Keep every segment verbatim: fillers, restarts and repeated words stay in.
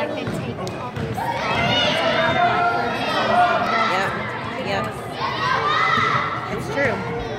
like they take all those things and now they're like, Yep. Yep. It's true.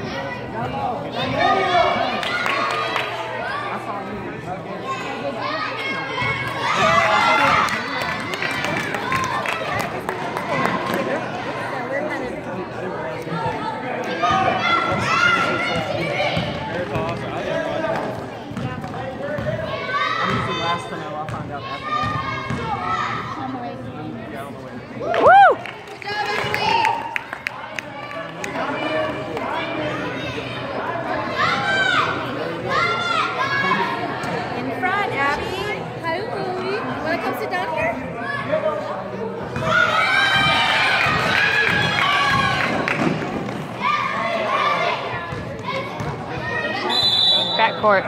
Backcourt.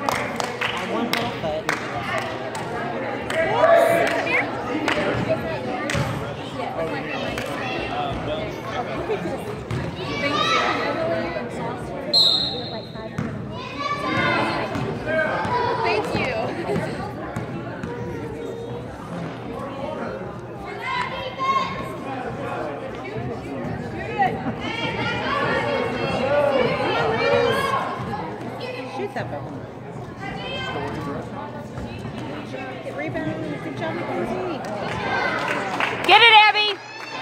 Get it, Abby!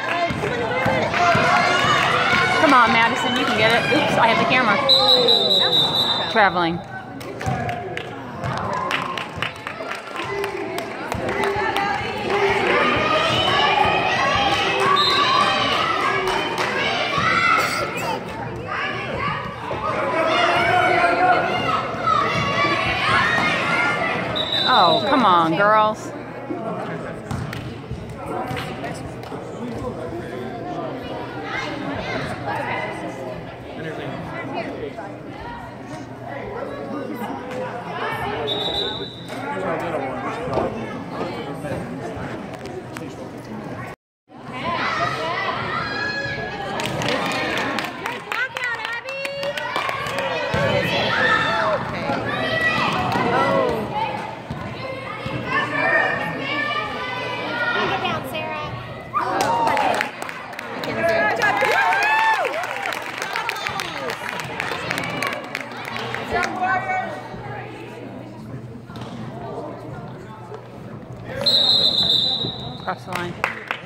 Come on, Madison, you can get it. Oops, I have the camera. Traveling. Oh, come on, girls. Across the line.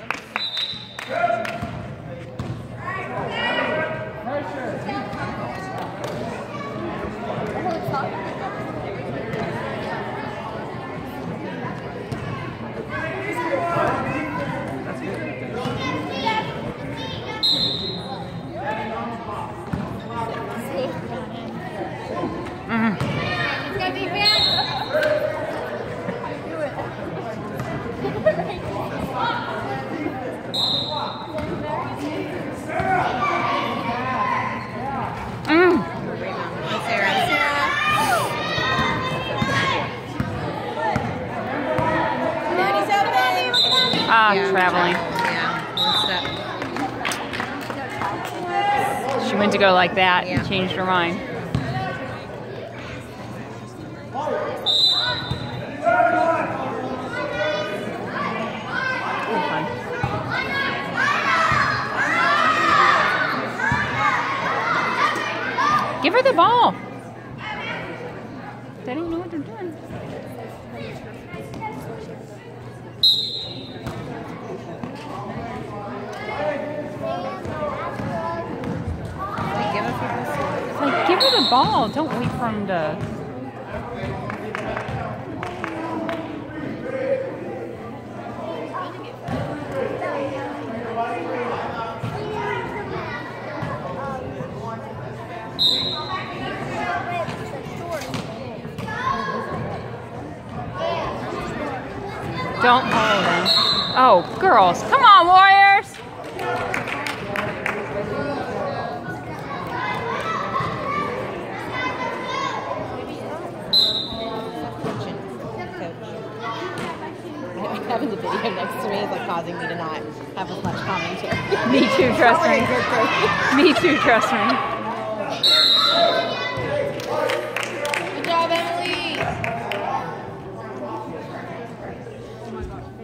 Ah, yeah. Traveling. Yeah. She went to go like that yeah. and changed her mind. Give her the ball. They don't know what they're doing. Like, give her the ball. Don't wait for him to. Don't hold him. Oh, girls. Come on, Warriors. Having the video next to me is like causing me to not have as much commentary. Me too, trust me. Me too, trust me. Good job, Emily. Oh my gosh.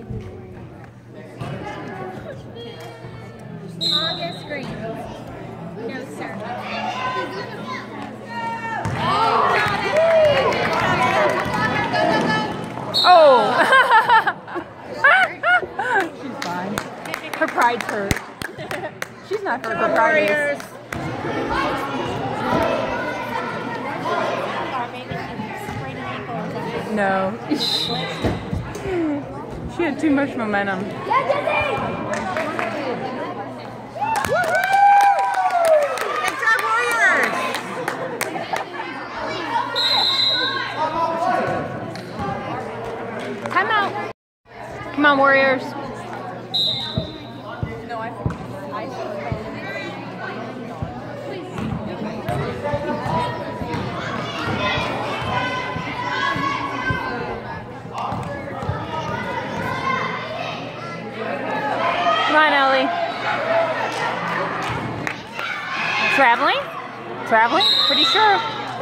Oh! She's fine. Her pride's hurt. She's not hurt. Her pride is. No. She had too much momentum. Time out. Come on, Warriors. No, I. Come on, Ellie. Traveling? Traveling? Pretty sure.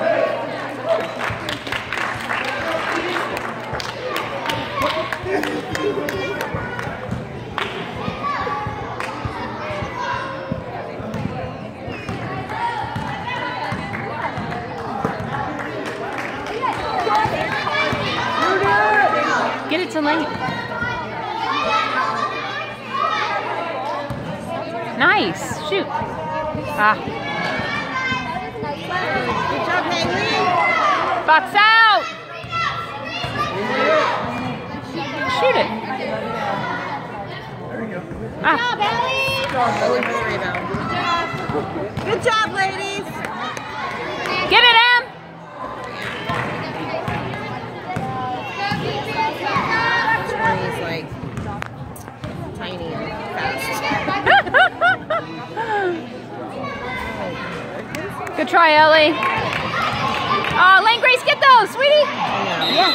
Get it to Lane. Nice. Shoot. Ah. Good job, Haley. Box out. Shoot it. Ah. Good job, ladies. Get it, Em. He's like tiny and fast. Good try, Ellie. Oh, Lane Grace, get those, sweetie. Yeah.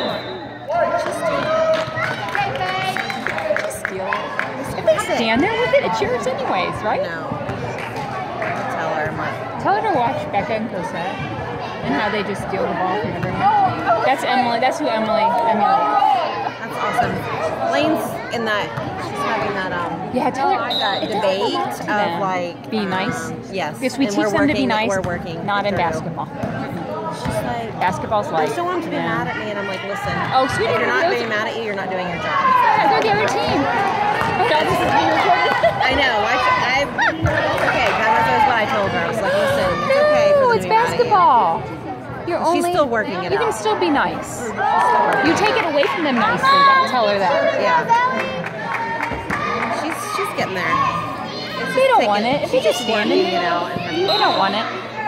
Stand there with it. It's yours anyways, right? No. Tell her, I'm like, Tell her to watch Becca and Cosette and how they just steal the ball from everyone. That's Emily. That's who Emily emulates. that's awesome. Lane's in that, she's having that, um, Yeah, tell her that debate of them. like, Be um, nice. Yes. Yes, we and teach we're them working, to be nice. We're working. Not in through. basketball. She's like, Basketball's I life. just don't want them to be Yeah. mad at me, and I'm like, listen. Oh, sweetie, if you're not those- being mad at you, you're not doing your job. Yeah, go the other team. Oh, God, this is being recorded. I know. I, I, it's okay. That was what I told her. I was like, listen, it's okay for No, them it's to be mad at you. basketball. You're She's only, still working it You can out. still be nice. You take it away from them nicely. Don't tell her that. Yeah. She's she's getting there. It's They just don't taking- want it. If you just she's stand working in it out. And They don't want it.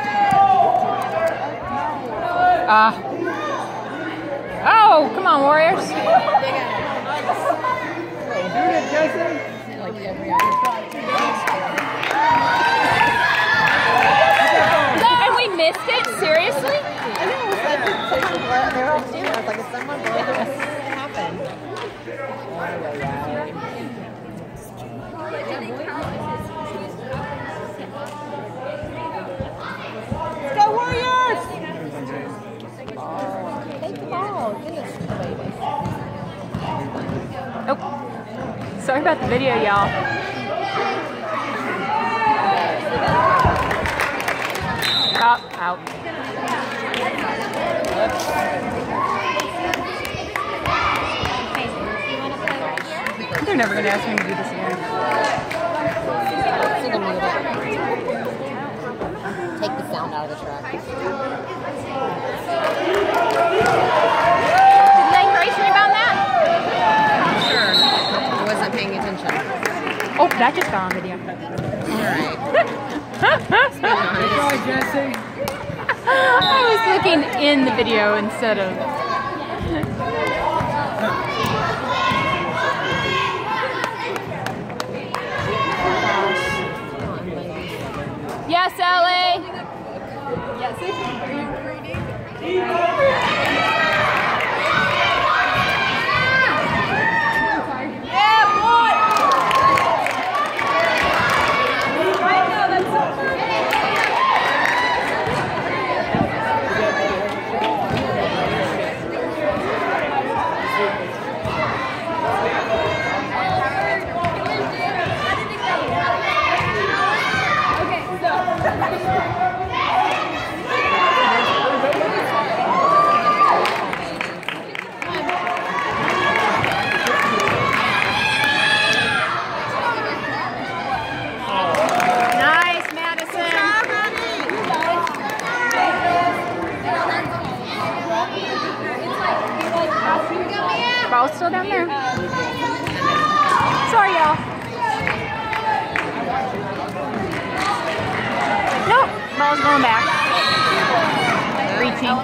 Ah. Oh, come on, Warriors. And we missed it? Seriously? I know. It was like they're all standing. I was like, is someone going to happen? Let's go, Warriors! Take the ball. Goodness, baby. Oh. Sorry about the video, y'all. Out, out. Whoops. They're never going to ask me to do this again. Take the sound out of the track. Did Lane Grace rebound that? Sure. I wasn't paying attention. Oh, that just got on video. Alright. I was looking in the video instead of... Yes, Ellie. Yes, are you reading? Yeah, boy. all still down there. Sorry, y'all. Nope, ball's going back. Reaching.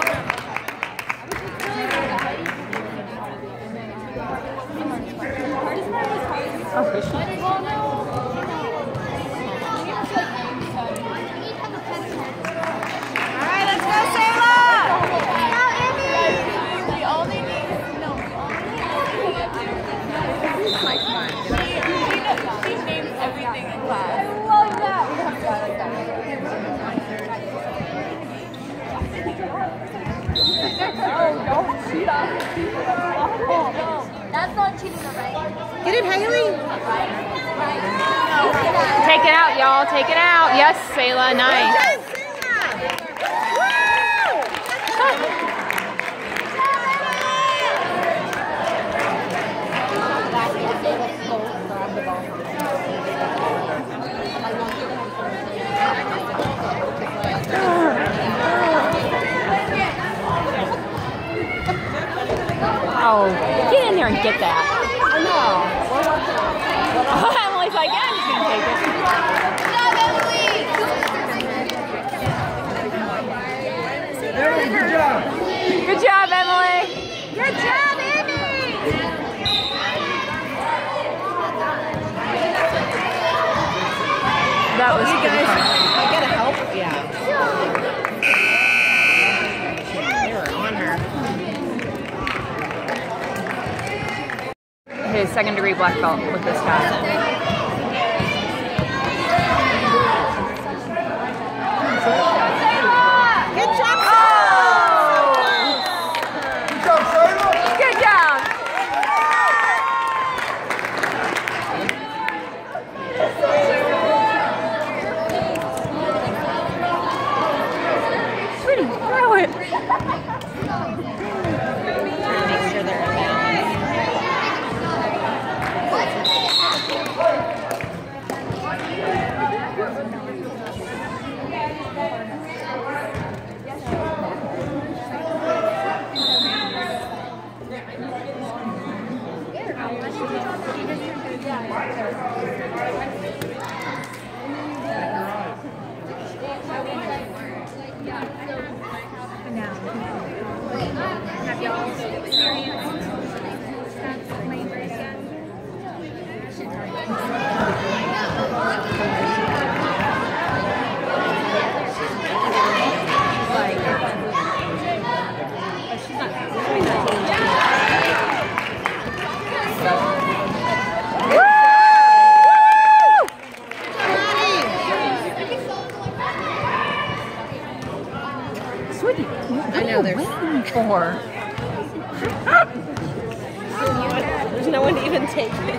Oh, fishy. Alright, let's go, Sayla! We only need no. This is like fun. She names everything in class. I love that. We have to go like that. Oh, don't cheat on me. Oh, no. That's not cheating, right? Get it, Haley! Take it out, y'all. Take it out. Yes, Sayla. Nice. Oh, get in there and get that. I know. Emily's like, yeah, I'm just gonna take it. Good job. Good job, Emily. Good job, Amy! That was You pretty guys, fun. I gotta help. Yeah. They were on her. His second degree black belt with this guy. Good job, Oh! Good job, Sayla. Good job. Sweetie, throw it. Make sure they're in balance. Have y'all experienced that labor again? Sweetie, what I know are you there's- waiting for? There's no one to even take it.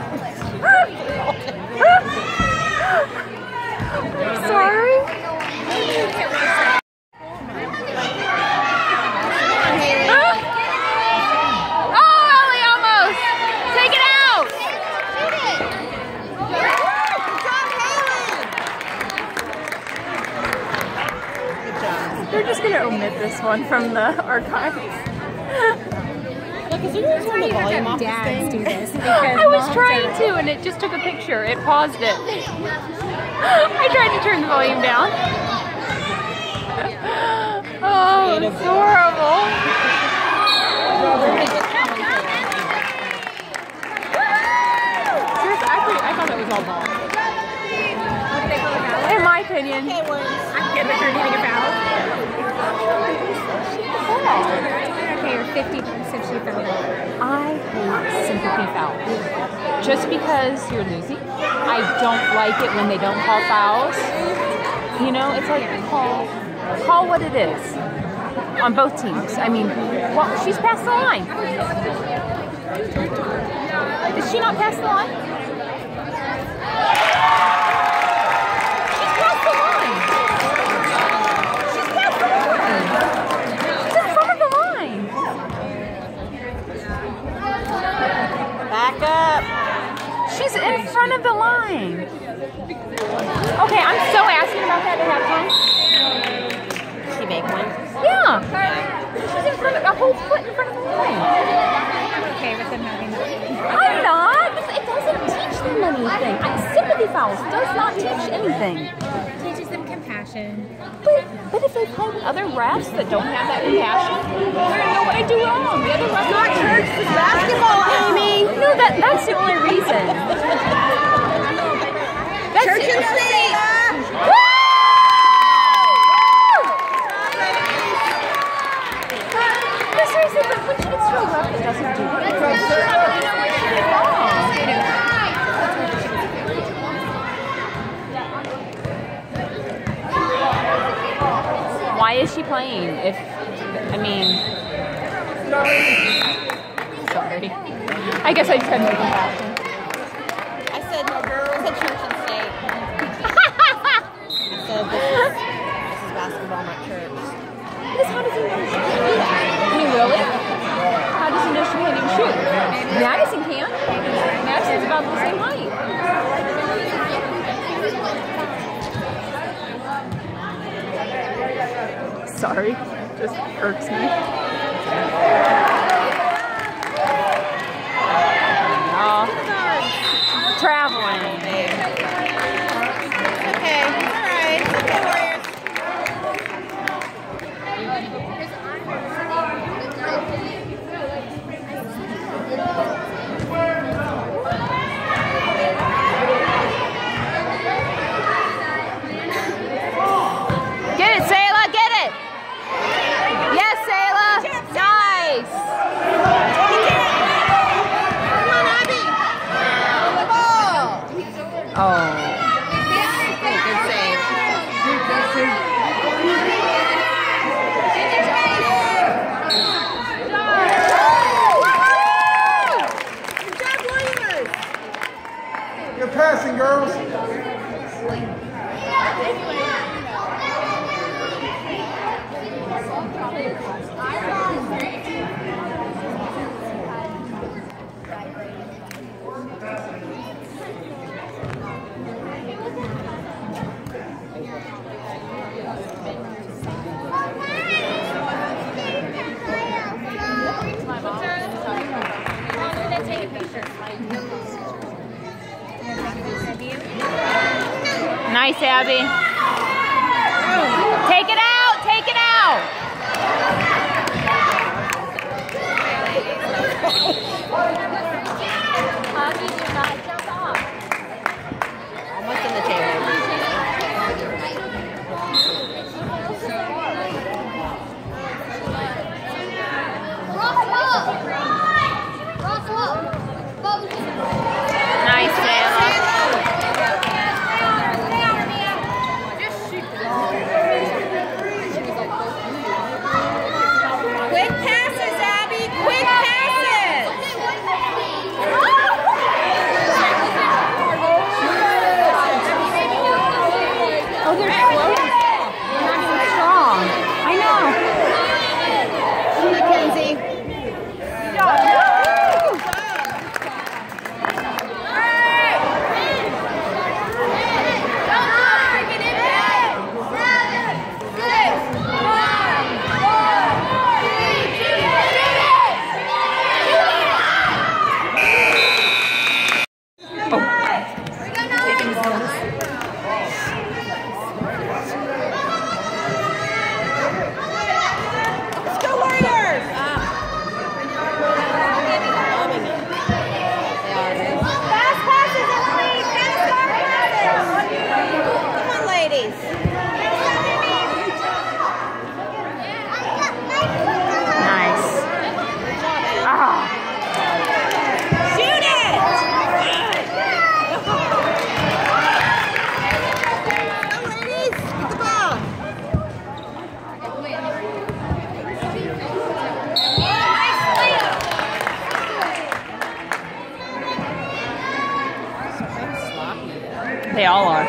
Sorry. Oh, Ellie, almost. Take it out. They're just gonna omit this one from the archives. Look, is there turn the volume off this thing? do this I was trying to, and it just took a picture. It paused it. I tried to turn the volume down. Oh, it's horrible. Seriously, I, thought- I thought that was all ball. In my opinion. I'm good with her getting a foul. Okay, or fifty bucks if she fouled out. I hate sympathy fouls. Just because you're losing, I don't like it when they don't call fouls. You know, it's like call, call what it is on both teams. I mean, well, she's past the line. Is she not past the line? She's past the line. She's past the line. She's in front of the line. Back up. She's in front of the line. Okay, I'm so asking about that at halftime. She make one. Yeah. She's in front of a whole foot in front of the line. Okay with house does not teach anything. Teaches them compassion. But, but if they play with other refs that don't have that compassion, they don't know what to do wrong. The other refs not church, it's basketball, Amy. No, that that's the only reason. That's Church and state. But seriously, but when she gets to a ref that doesn't do it, she's not going to know what she did wrong. Why is she playing? If I mean, sorry. I guess I just had no compassion. I said, I said church and state. I said this is, this is basketball, not church. Because how does he know she can't do that? I mean, really? How does he know she can't even shoot? Madison can. Madison's about the same height. Sorry, just irks me. Oh, traveling. Okay, all right. Okay, Warriors. Get it, Sayla, get it! Yes, Sayla! Nice! Come on, Abby. Oh. Oh. Good save. Good job, Warriors. You're passing, girls. Nice, Abby. Take it out! Take it out! Augie, do not jump off. Almost in the table. Nice, Sayla. Quick passes, Abby. Quick passes. Oh, they're slow. They're not even strong. I know. Mackenzie. Let's go, Warriors. Fast passes, Emily. Fast passes. Come on, ladies. Nice. Ah. Shoot it! Go, ladies. Get the ball. They all are.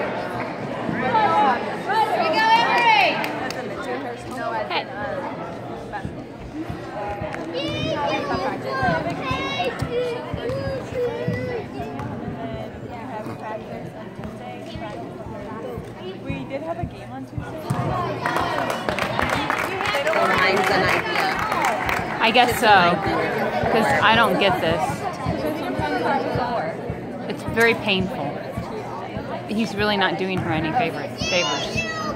We did have a game on Tuesday. Mine's an idea. I guess so. Because I don't get this. It's very painful. he's really not doing her any favorite favors.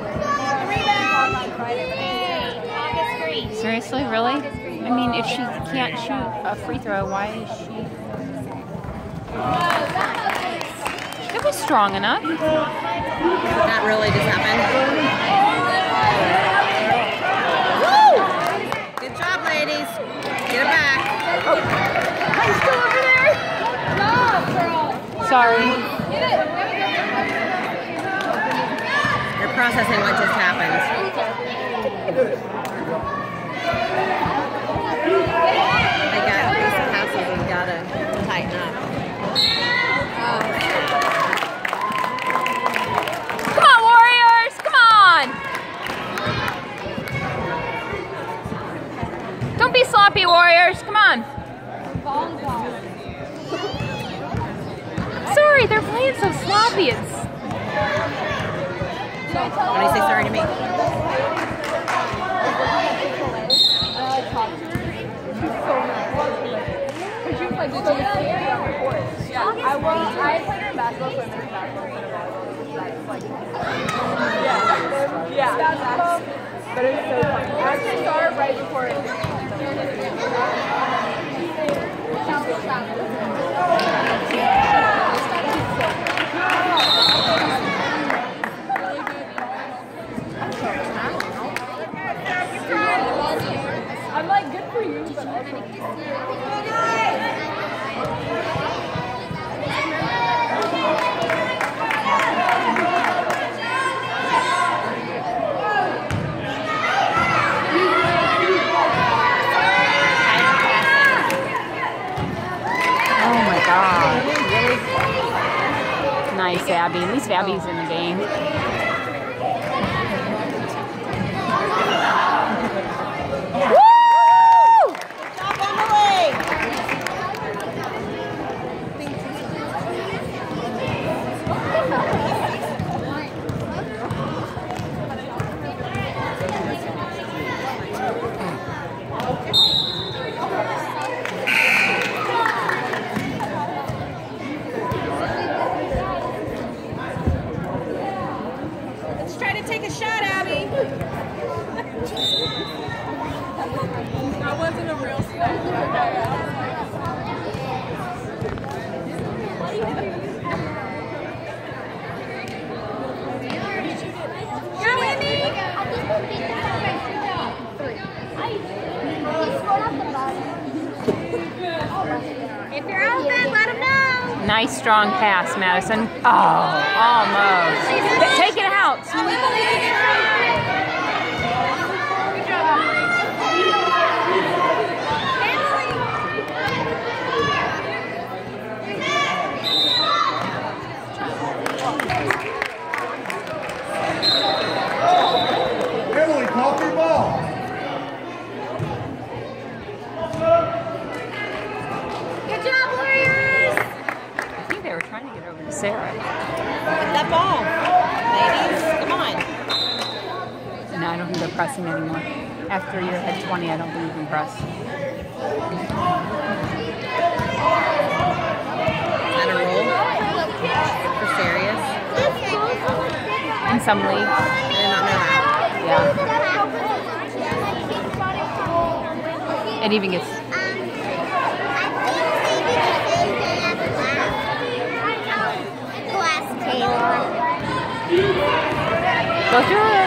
Seriously, really? I mean, if she can't shoot a free throw, why is she? It was strong enough. Not really, just happened. Good job, ladies. Get it back. Oh, I'm still over there. Sorry. You're processing what just happened. I got these passes and gotta tighten up. Come on, Warriors! Come on! Don't be sloppy, Warriors! Come on! Sorry, they're playing so sloppy. It's. When do you say sorry to me? I won. I played her in basketball, so I missed basketball instead of volleyball. Yeah. Yeah. Basketball. But it was so fun. I actually saw her right before it. I'm like, good for you, but also. Nice, Abby. At least Abby's in the game. Woo! Top on the leg. Take a shot, Abby. That wasn't a real snap. Go, Amy. If you're open, let them know. Nice strong pass, Madison. Oh, almost. Take it out. Emily, call for your ball. Good job, Warriors. I think they were trying to get over to Sarah. Get that ball, ladies. Come on. No, I don't think they're pressing anymore. After you're at twenty, I don't think you can press. Is that a roll? For serious? In some leagues. I did not know that. Yeah. It even gets. Go through it.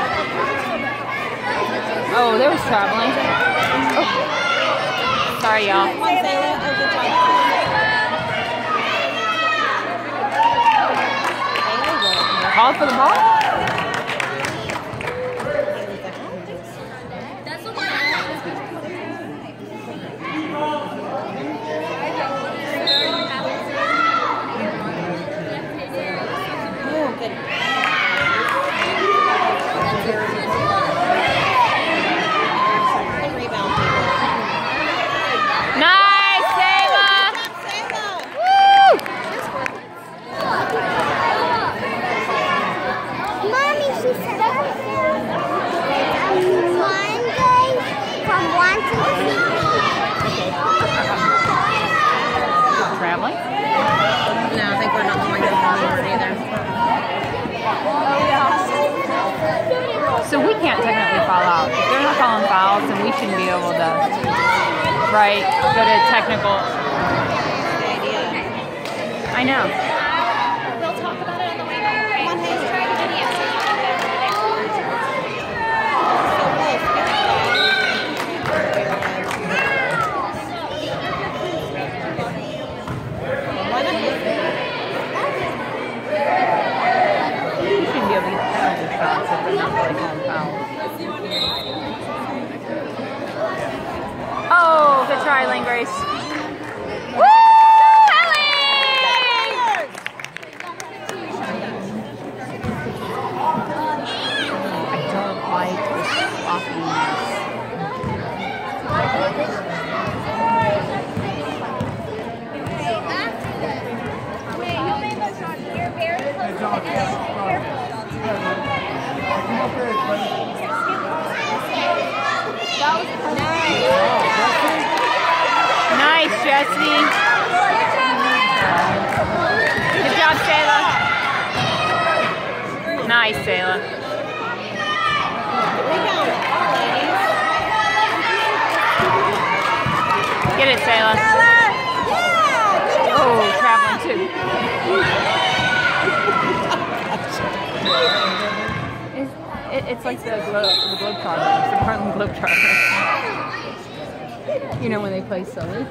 Oh, there was traveling. Oh. Sorry, y'all. Call for the ball? Nice, Sava! Woo! wouldn't be able to, right, go to technical. I know. We'll talk about it on the way back, right? Let's try the video so you can go over You shouldn't be able to get penalty shots if they're not really calling fouls. Oh, good try, Lane Grace. Woo! Nice, Jesse. Good job, Sayla. Nice, Sayla. Get it, Sayla. Oh, traveling too. It's, it, it's like the Globe, the Globetrotters, the Harlem Globetrotters. You know when they play Sully?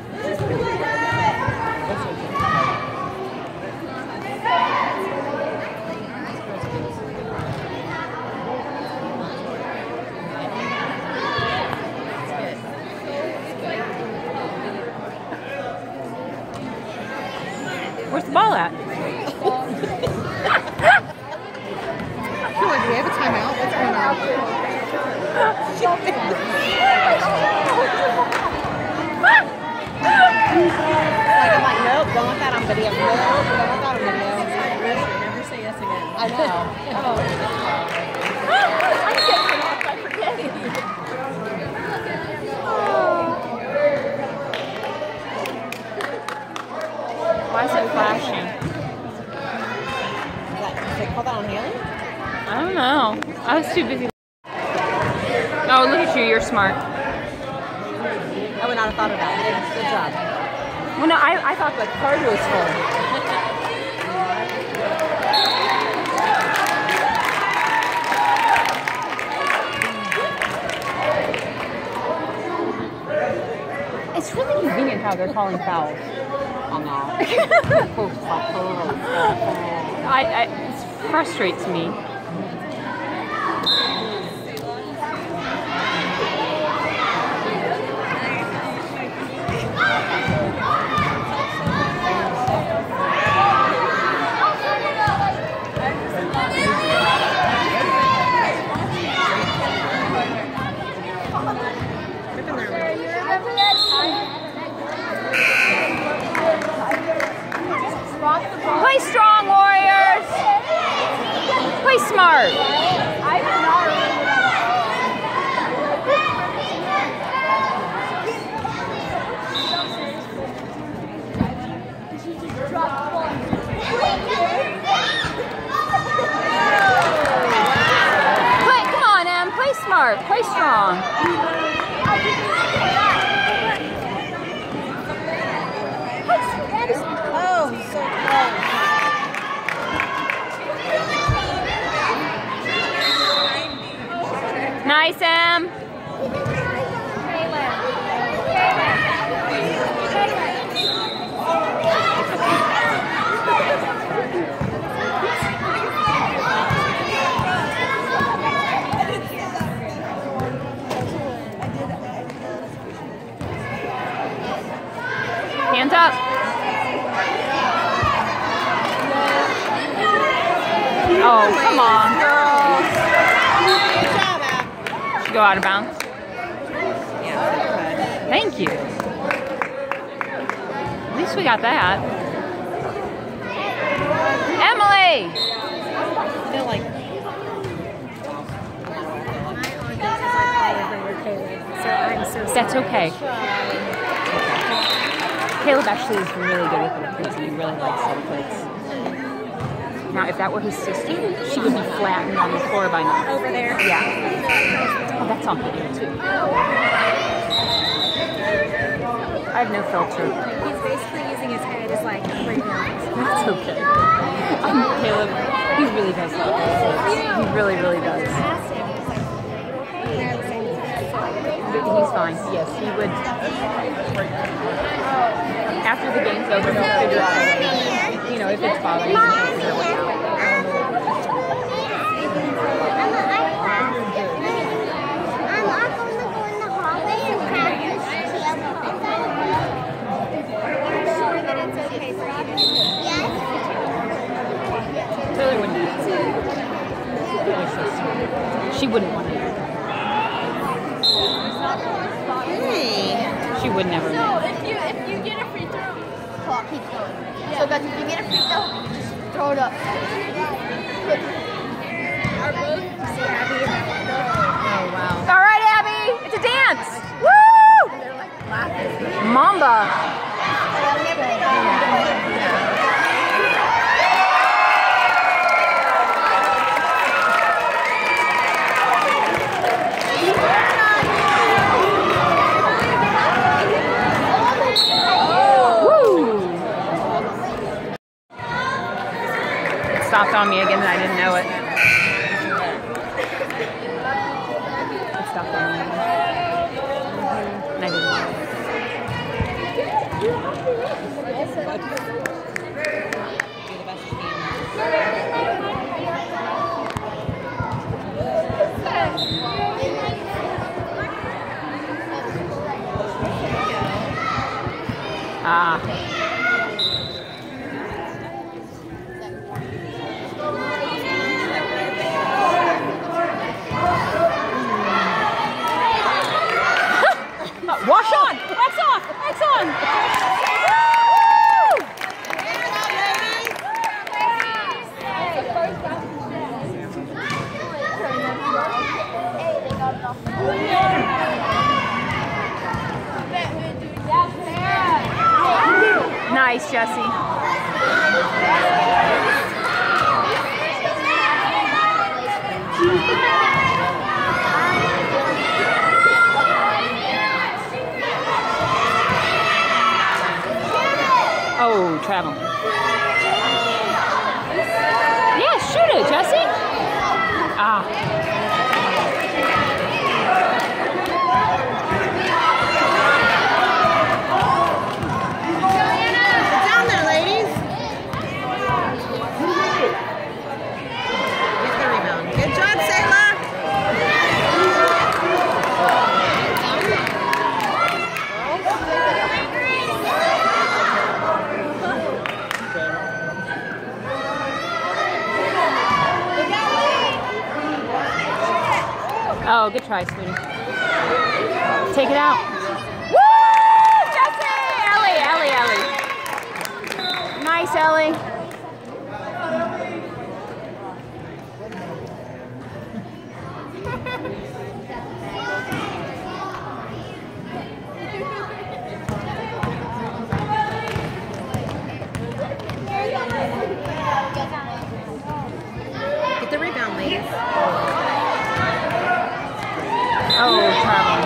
Where's the ball at? I feel like we have a timeout. What's going on? Like, I'm like, nope, don't want that on video. Nope, don't want that on video. Never say yes again. I know. Oh. I'm getting off by forgetting. Why is it flashing? Did they call that on Haley? I don't know. I was too busy. Oh, look at you. You're smart. I would not have thought of that. Good job. Well, no, I, I thought the card was full. It's really convenient how they're calling fouls. I know. I, I, it frustrates me. Play strong, Warriors! Play smart! Play, come on, Em, play smart, play strong. Oh, so close. Nice, Em. Hands up. Oh, come on, girls. Should go out of bounds. Thank you. At least we got that. Emily! They're like, That's okay. Caleb actually is really good with little kids and he really likes little kids. Now, if that were his sister, she would be flattened on the floor by now. Over there. Yeah. Oh, that's on video too. I have no filter. He's basically using his head as like three minutes. That's okay. Um, Caleb, he really does love this. He really, really does. He's fine. Yes, he would. After the game's over, he'll figure out, you know, if it's bothering him, he'll figure it out. Taylor wouldn't do it. She wouldn't want to. Hey. She would never. So if you if you get a free throw, clock keeps going. Yeah. So guys, if you get a free throw, you just throw it up. Oh, wow. All right, Abby, it's a dance. Woo! Mamba. Stopped on me again and I didn't know it. It stopped on me again. And I didn't know it. Ah. Wash on! Wax off! Wax on! Nice, Jesse. Oh, traveling. Yeah, shoot it, Jesse. Ah. Get down there, ladies. Get the rebound. Good job, Sayla. Oh, good try, sweetie. Take it out. Woo! Jesse! Ellie, Ellie, Ellie. Nice, Ellie. Get the rebound, ladies. Oh, traveling.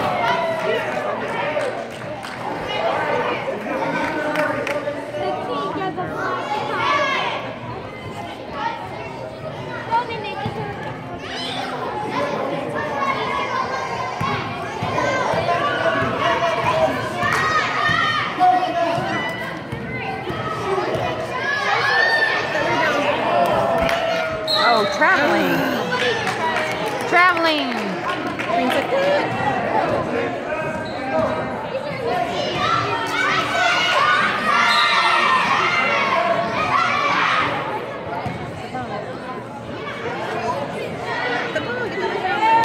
Oh, traveling. Traveling. Things like that. The ball, get the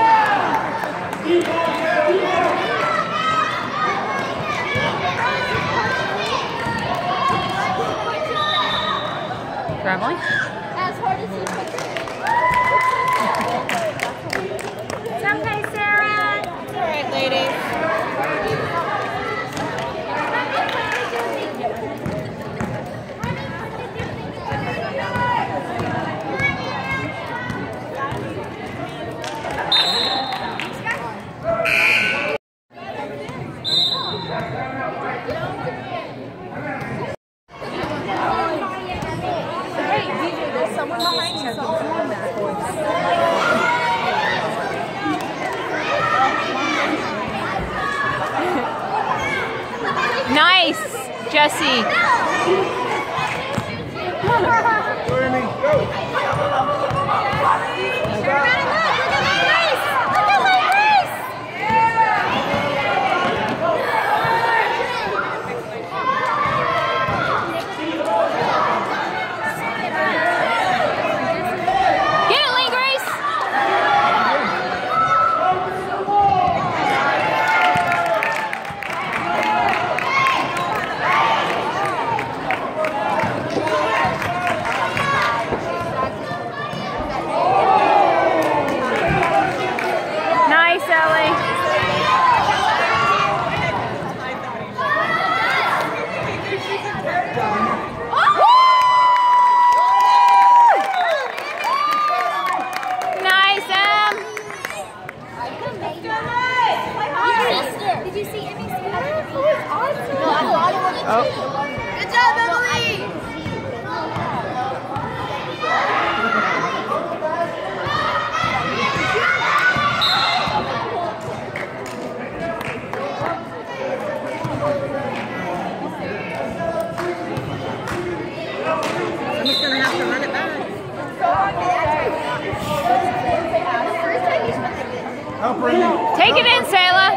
rebound. Traveling? As hard as you It's okay, Sarah. All right, ladies. Jessie. Take it in, Sayla.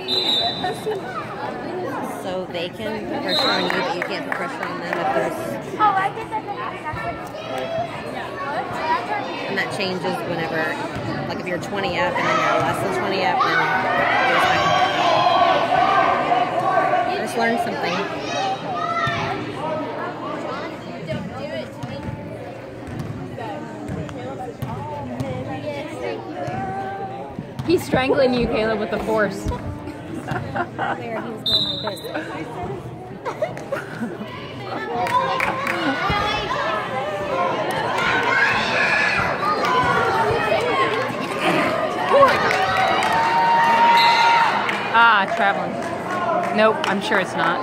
So they can put pressure on you, but you can't put pressure on them if there's... Oh, I did that. And that changes whenever, like if you're twenty up and then you're less than twenty up, then I just learned something. He's strangling you, Caleb, with the force. There, he was going like this. Ah, traveling. Nope, I'm sure it's not.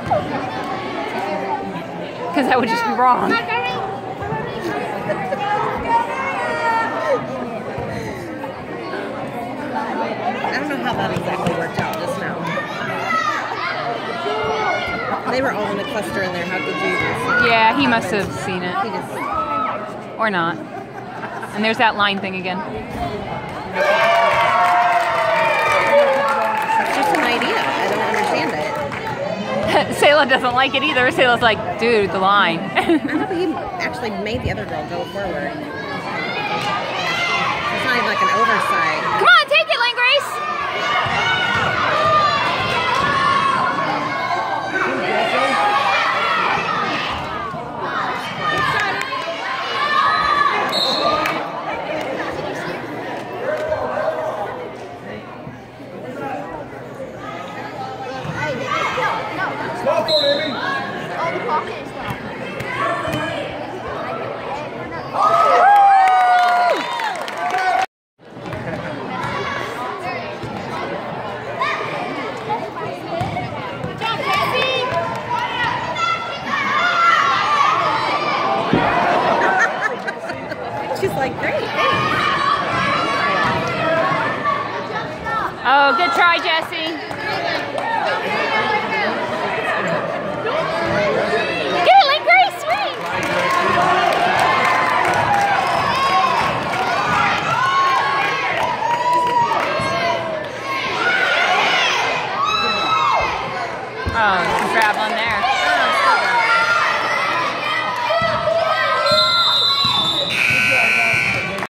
Because that would just be wrong. I don't know how that exactly worked out just now. They were all in a cluster in there. How could you just... Yeah, he must have seen it. He just... Or not. And there's that line thing again. It's just an idea. I don't understand it. Sayla doesn't like it either. Sayla's like, dude, the line. I know, but he actually made the other girl go forward. It's not even like an oversight. Come on, take it, Lane Grace. Stop for Amy. She's like, great, thanks. Oh, good try, Jessie.